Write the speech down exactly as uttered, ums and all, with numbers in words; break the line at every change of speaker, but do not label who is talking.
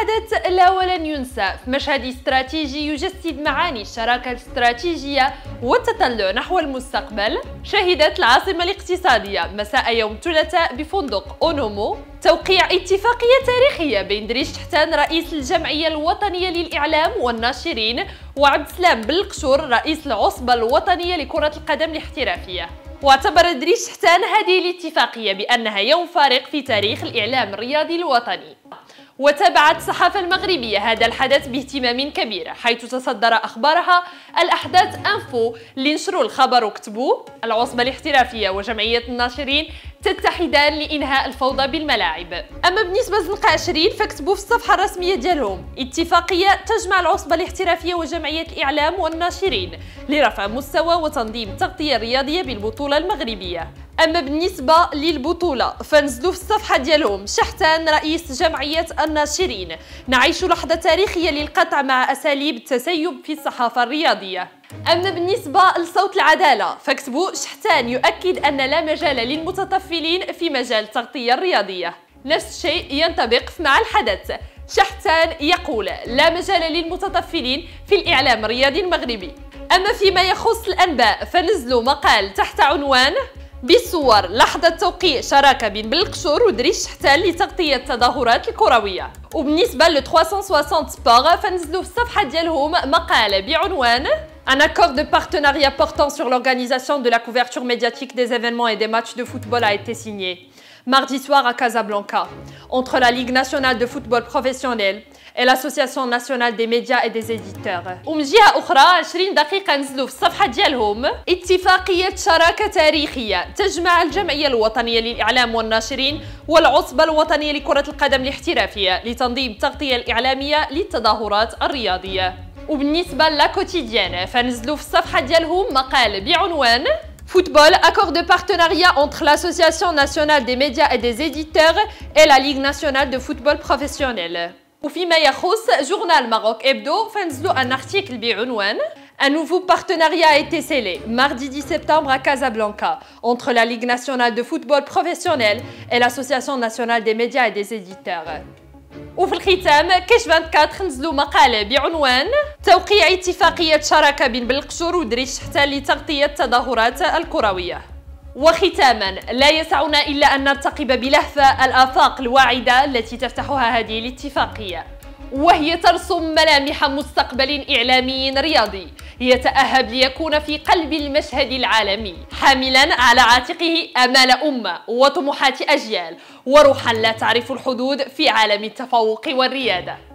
حدث لا ولن ينسى في مشهد استراتيجي يجسد معاني الشراكة الاستراتيجية والتطلع نحو المستقبل. شهدت العاصمة الاقتصادية مساء يوم الثلاثاء بفندق أونومو توقيع اتفاقية تاريخية بين دريس شحتان رئيس الجمعية الوطنية للإعلام والناشرين وعبد السلام بلقشور رئيس العصبة الوطنية لكرة القدم الاحترافية. واعتبر دريس شحتان هذه الاتفاقية بأنها يوم فارق في تاريخ الإعلام الرياضي الوطني. وتابعت الصحافة المغربية هذا الحدث باهتمام كبير، حيث تصدر أخبارها الأحداث أنفو اللي نشروا الخبر وكتبوا العصبة الاحترافية وجمعية الناشرين تتحدان لإنهاء الفوضى بالملاعب. أما بالنسبة لزنقة عشرين فكتبوا في الصفحة الرسمية ديالهم اتفاقية تجمع العصبة الاحترافية وجمعية الإعلام والناشرين لرفع مستوى وتنظيم التغطية الرياضية بالبطولة المغربية. أما بالنسبة للبطولة فنزلوا في الصفحة ديالهم شحتان رئيس جمعية الناشرين: نعيش لحظة تاريخية للقطع مع أساليب التسيب في الصحافة الرياضية. أما بالنسبة لصوت العدالة فكتبوا شحتان يؤكد أن لا مجال للمتطفلين في مجال التغطية الرياضية. نفس الشيء ينطبق مع الحدث، شحتان يقول لا مجال للمتطفلين في الإعلام الرياضي المغربي. أما فيما يخص الأنباء فنزلوا مقال تحت عنوان بصور لحظة توقيع شراكة بين بلقشور ودريس شحتان لتغطية التظاهرات الكروية. وبالنسبة ل ثلاثمية وستين سبور فنزلوا في الصفحة ديالهم مقال بعنوان Un accord de partenariat portant sur l'organisation de la couverture médiatique des événements et des matchs de football a été signé mardi soir à Casablanca entre la Ligue nationale de football professionnel et l'Association nationale des médias et des éditeurs. ومن جهة أخرى عشرين دقيقة نزلوا في الصفحة ديالهم اتفاقية شراكة تاريخية تجمع الجمعية الوطنية للإعلام والناشرين والعصبة الوطنية لكرة القدم الاحترافية لتنظيم التغطية الإعلامية للتظاهرات الرياضية. وبالنسبة لا كوتيديان فنزلوا في الصفحة ديالهم مقال بعنوان Football, accord de partenariat entre l'Association nationale des médias et des éditeurs et la Ligue nationale de football professionnel. وفيما يخص جورنال ماروك إبدو فنزلوا un article بعنوان Un nouveau partenariat a été scellé mardi dix septembre à Casablanca entre la Ligue nationale de football professionnel et l'Association nationale des médias et des éditeurs. وفي الختام كاش أربعة وعشرين نزلوا مقالة بعنوان توقيع اتفاقية شراكة بين بلقشور ودريس شحتان لتغطية التظاهرات الكروية. وختاما لا يسعنا إلا أن نرتقب بلهفة الآفاق الواعدة التي تفتحها هذه الاتفاقية، وهي ترسم ملامح مستقبل إعلامي رياضي يتأهب ليكون في قلب المشهد العالمي، حاملا على عاتقه آمال أمة وطموحات أجيال وروحا لا تعرف الحدود في عالم التفوق والريادة.